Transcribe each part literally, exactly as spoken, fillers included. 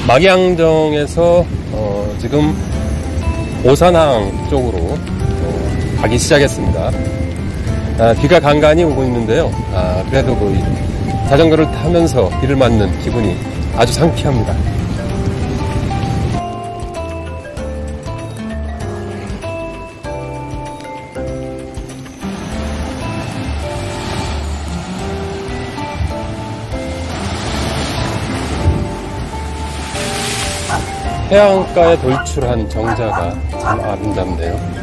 막양정에서 어, 지금 오산항 쪽으로 어, 가기 시작했습니다. 아, 비가 간간히 오고 있는데요. 아, 그래도 그 자전거를 타면서 비를 맞는 기분이 아주 상쾌합니다. 해안가에 돌출한 정자가 참 아름답네요.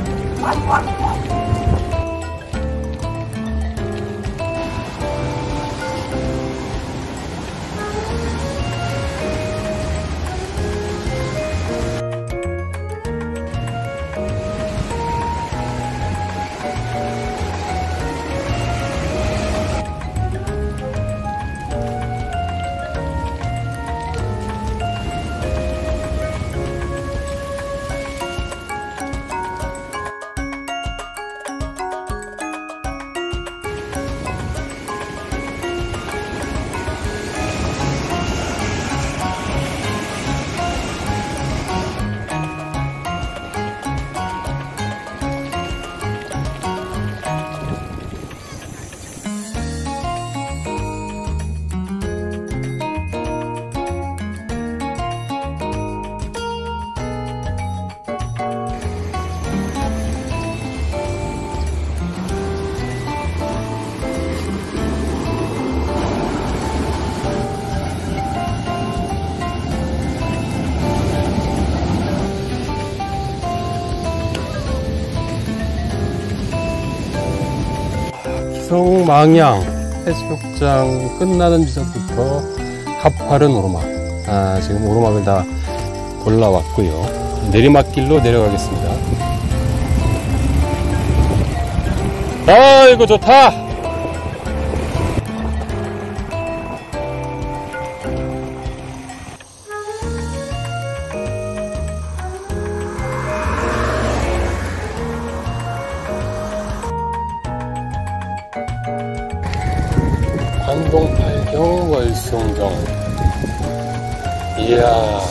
기성망양 해수욕장 끝나는 지점부터 가파른 오르막. 아, 지금 오르막을 다 올라왔고요. 내리막길로 내려가겠습니다. 아이고 좋다. 한동 팔경 월송정. 이야.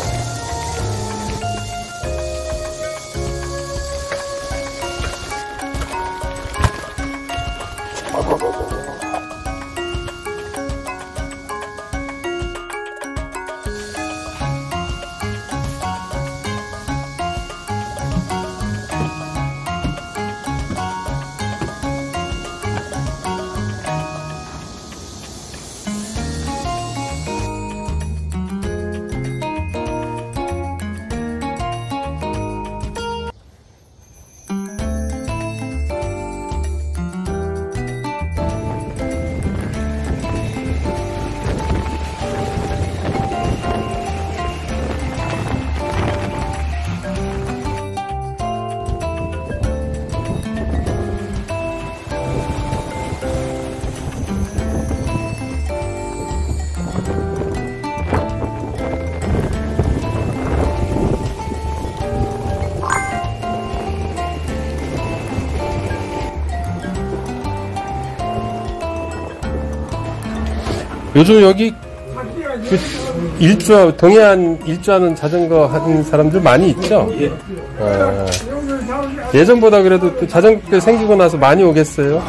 요즘 여기 그 일조, 동해안 일조하는 자전거 하는 사람들 많이 있죠? 예. 아, 예전보다 그래도 또 자전거 생기고 나서 많이 오겠어요?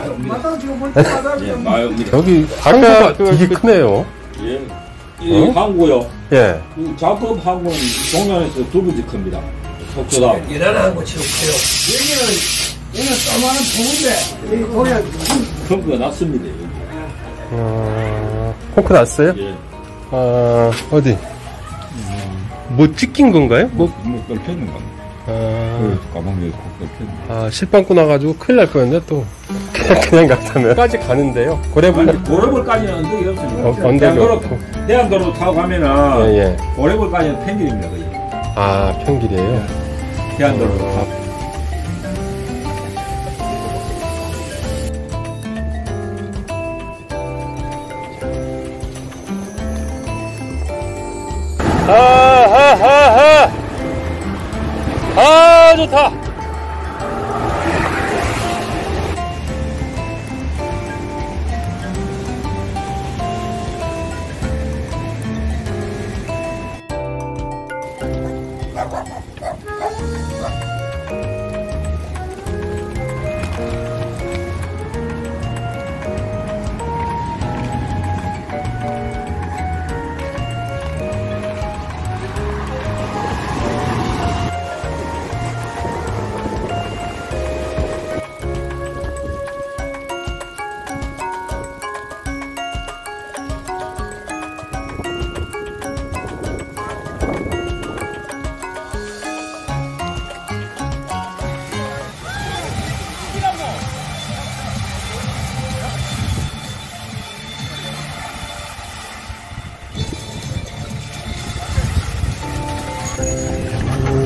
예, 여기 아까 되게 그, 크네요. 예. 이 어? 항구요. 예. 이 작업 항구는 동해안에서 두 번째 큽니다. 속초다. 이런 항구 치고 커요. 여기는 여기는 조그만 동인데 동해안 펑크가 났습니다. 여기. 어, 펑크 났어요? 예. 아, 어디? 음. 뭐 찢긴 건가요? 뭐, 뭐, 꺾였는 겁니다. 아, 가방에 꺾였는 아, 실방구 나가지고 큰일 날 뻔했네, 또. 그냥, 그냥 갔다면. 까지 가는데요. 고래벌. 고래벌까지는 언덕이 없습니다. 어, 언덕이 없고. 대한도로 타고 가면은. 예, 예. 고래벌까지는 평길입니다, 거의. 아, 평길이에요? 대한도로. 어. 아하하하. 아, 좋다.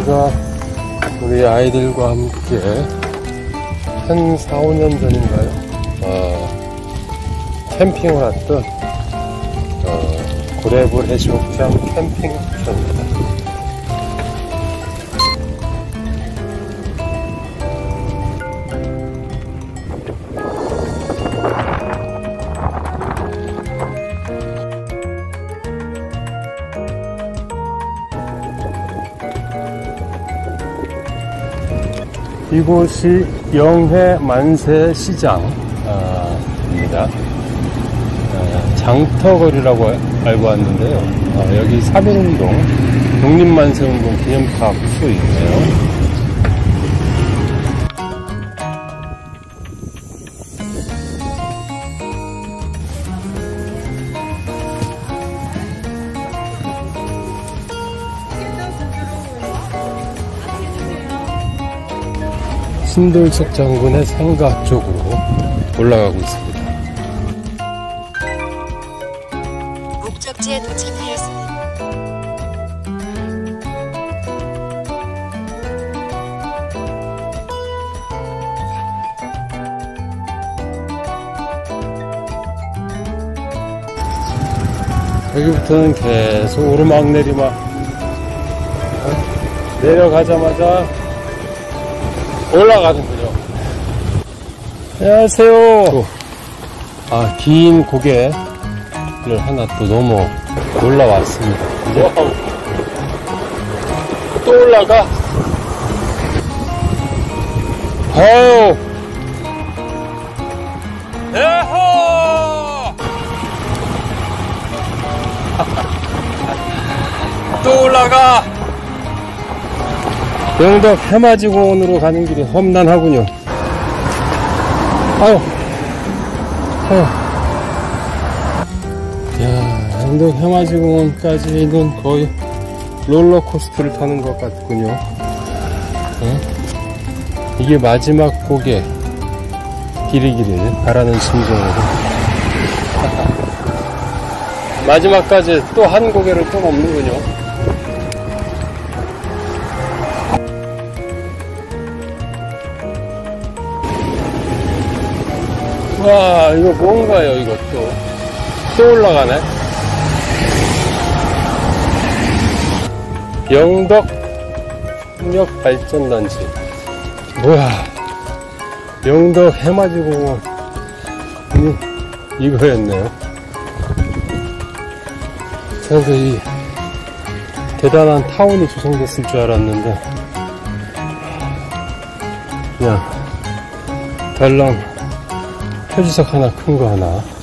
제가 우리 아이들과 함께 한 사, 오 년 전인가요? 어, 캠핑을 왔던 어, 고래볼 해수욕장 캠핑장입니다. 이곳이 영해 만세 시장입니다. 장터거리라고 알고 왔는데요. 어, 여기 삼 일 운동, 독립만세운동 기념탑도 있네요. 신돌석 장군의 상가 쪽으로 올라가고 있습니다. 목적지에 도착하였습니다. 여기부터는 계속 오르막 내리막 내려가자마자 올라가는군요. 안녕하세요. 아, 긴 고개를 하나 또 넘어 올라왔습니다. 이제 또 올라가. 아유. 에호! 또 올라가. 영덕 해맞이공원으로 가는 길이 험난하군요. 아유, 아유. 야, 영덕 해맞이공원까지는 거의 롤러코스터를 타는 것 같군요. 어? 이게 마지막 고개 길이기를 바라는 심정으로 마지막까지 또 한 고개를 또 넘는군요. 와, 이거 뭔가요, 이것도. 또 올라가네. 영덕 협력 발전단지. 뭐야. 영덕 해맞이공원. 이거였네요. 그래서 이 대단한 타운이 조성됐을 줄 알았는데, 그냥 달랑 표지석 하나 큰 거 하나